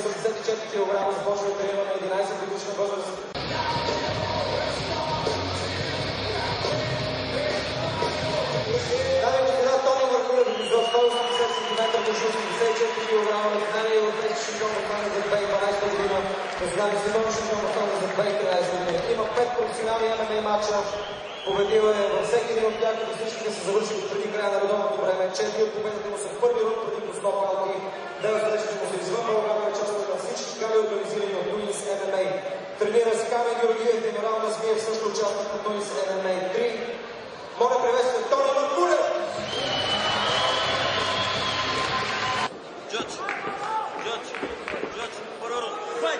84 кг, започва да тренира на 11 годишна възраст. Дами и господа, Тони Маркулев до 180 см, между 84 кг, национален европейски шампион в Франция за 2012 година, национален световен шампион в Франция за 2013 година. Има 5 професионални ММА матча. Победил е във всеки един от тях, като всичките са завършили преди края на редовното време. 4 от победите му са в първи рунд преди по 100 палки. 9 срещите му са извън България, участват на всички гали, организирани от Туис ММА. Тренира с Камен Георгиев и Мирал Насмиев, също участват на Туис ММА 3. Моля, приветстваме Тони Маркулев! Judge, Pororo, fight!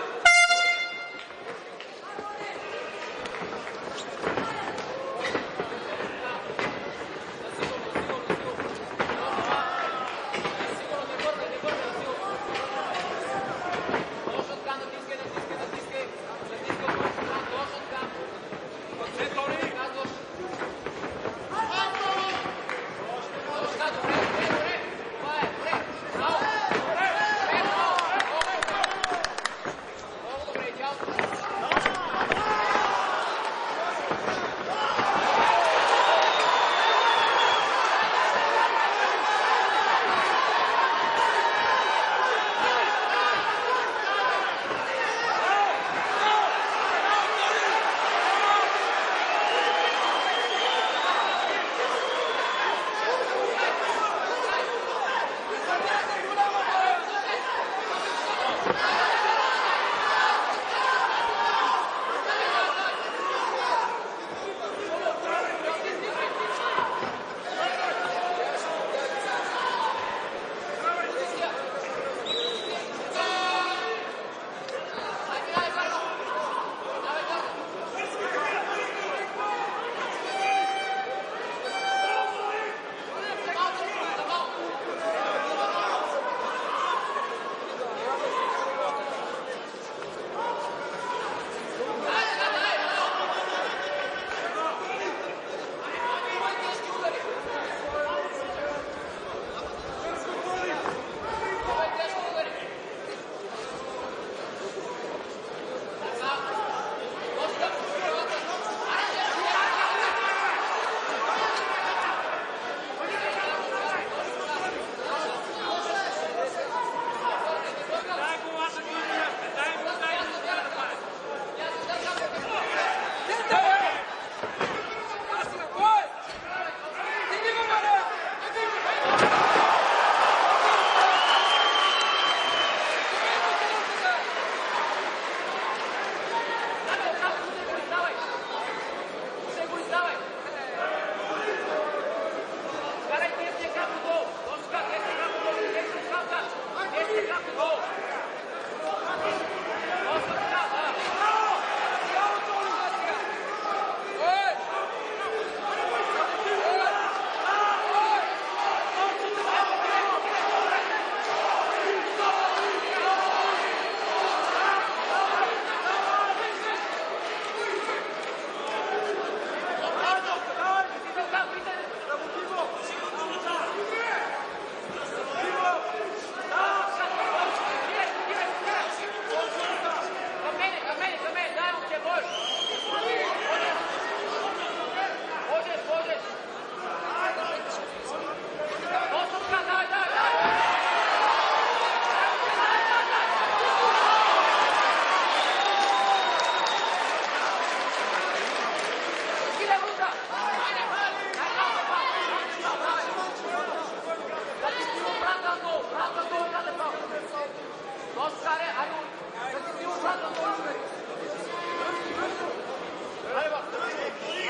Allez,